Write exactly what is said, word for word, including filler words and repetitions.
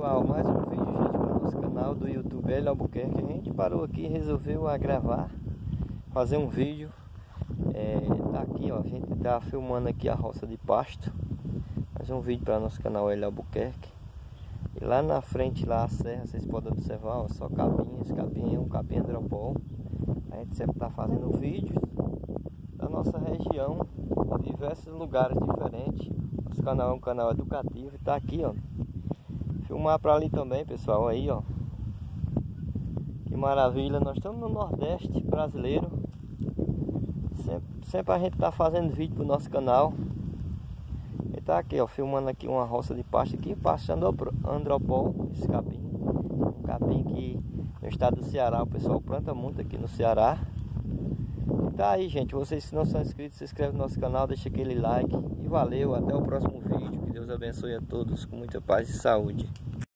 pessoal, mais um vídeo, gente, para o nosso canal do YouTube Hélio Albuquerque. A gente parou aqui e resolveu a gravar, fazer um vídeo. É, tá aqui, ó, a gente tá filmando aqui a roça de pasto. Mais um vídeo para o nosso canal Hélio Albuquerque. E lá na frente, lá a serra, vocês podem observar, ó, só capim. Esse capim é um capim andropol. A gente sempre tá fazendo vídeos da nossa região, em diversos lugares diferentes. Nosso canal é um canal educativo e tá aqui, ó. Filmar para ali também, pessoal, aí, ó. Que maravilha, nós estamos no Nordeste brasileiro. Sempre, sempre a gente tá fazendo vídeo pro nosso canal. E tá aqui, ó, filmando aqui uma roça de pasto aqui, pasto andropol, esse capim. Um capim que no estado do Ceará o pessoal planta muito aqui no Ceará. E tá aí, gente, vocês que não são inscritos, se inscreve no nosso canal, deixa aquele like. E valeu, até o próximo vídeo. Que Deus abençoe a todos com muita paz e saúde.